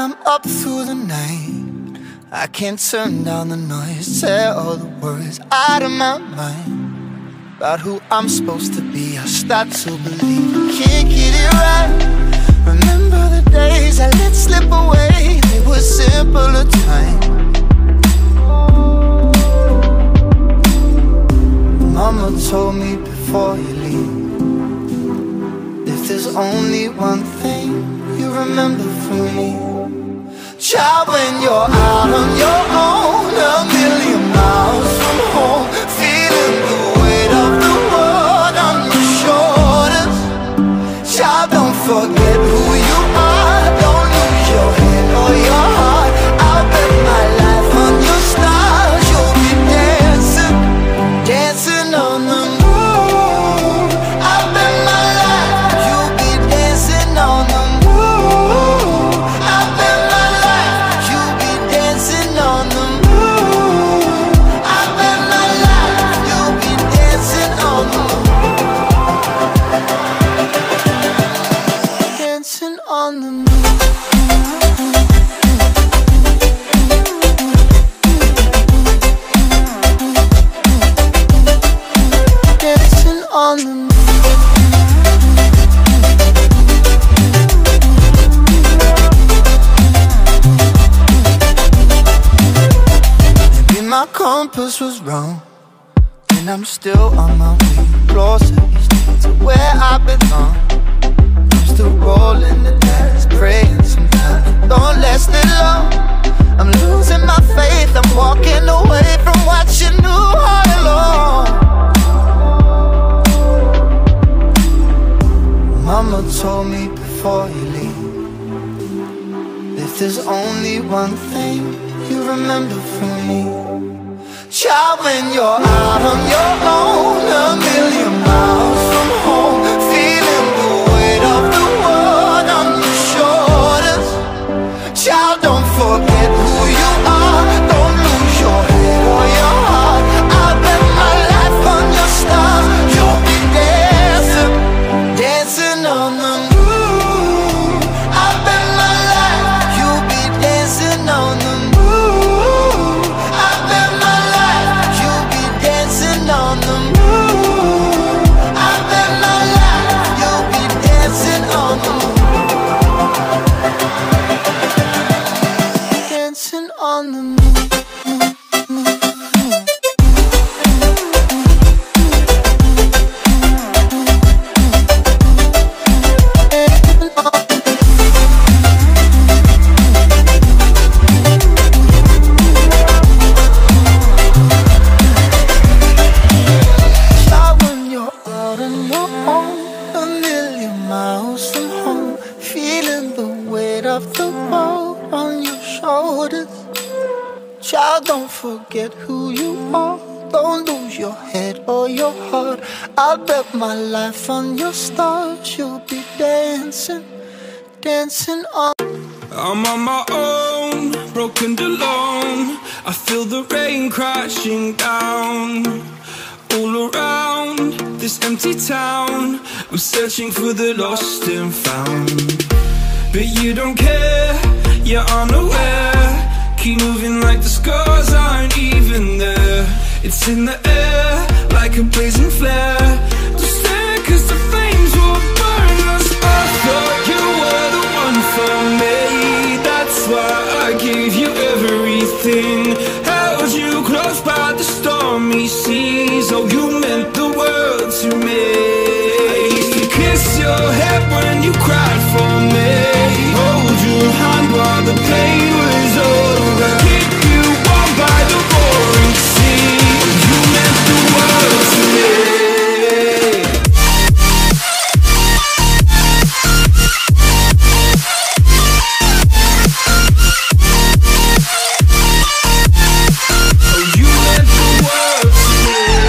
I'm up through the night, I can't turn down the noise. Tear all the words out of my mind about who I'm supposed to be. I start to believe I can't get it right. Remember the days I let slip away, they were simpler times. Mama told me before you leave, if there's only one thing you remember from me, child, when you're out on your own, a million miles from home, feeling the weight of the world on your shoulders. Child, don't forget who you are, don't lose your head or your heart. I'll bet my life on your stars, you'll be dancing, dancing on the moon. I'll bet my life you'll be dancing on the moon. I'll bet my life you'll be dancing on the moon. I'll bet my life you'll be dancing on the moon. Dancing on the moon. Dancing on the moon. Maybe my compass was wrong, and I'm still on my way closer each day to where I belong. I'm still rolling the dice, praying sometimes don't last it long. I'm losing my faith, I'm walking away from what you knew all along. Mama told me before you leave, if there's only one thing you remember from me, child, when you're out on your own, a million miles from home, feeling the weight of the world on your shoulders. Child, don't forget who you are, don't lose your head or your heart. I'll bet my life on your stars, you'll be dancing, dancing on the moon. I'll bet my life you'll be dancing on the moon. I'll bet my life you'll be dancing on the moon. I'll bet my life you'll be dancing on the moon. Dancing on the moon. Child, when you're out on your own, a million miles from home, feeling the weight of the world on your shoulders. Child, don't forget who you are, don't lose your head or your heart. I'll bet my life on your stars, you'll be dancing, dancing on. I'm on my own, broken and alone. I feel the rain crashing down all around this empty town. I'm searching for the lost and found, but you don't care, you're unaware. Keep moving like the scars aren't even there. It's in the air like a blazing flare. Don't stare, cause the flames will burn us. I thought you were the one for me, that's why I gave you everything. Held you close by the stormy seas. Oh, you meant the world to me. I used to kiss your head when you cried for me, hold your hand while the pain was over, keep you warm by the roaring sea. You meant the world to me. Oh, you meant the world to me.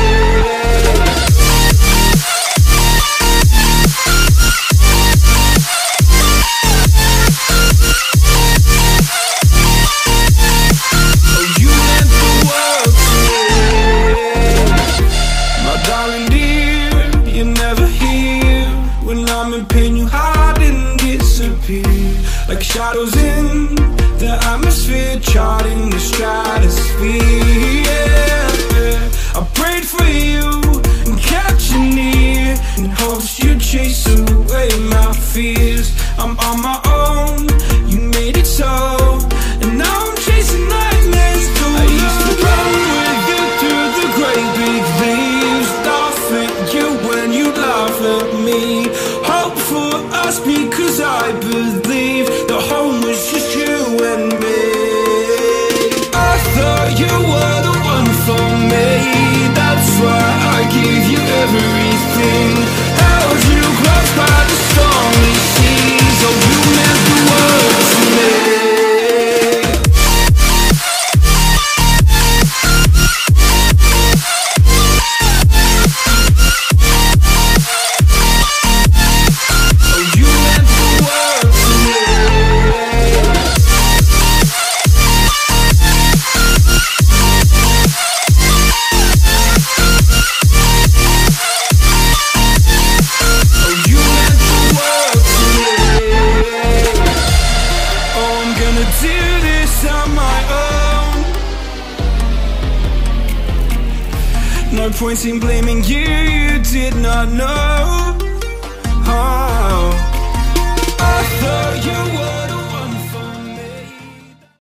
No point in blaming you, you did not know. Oh, I thought you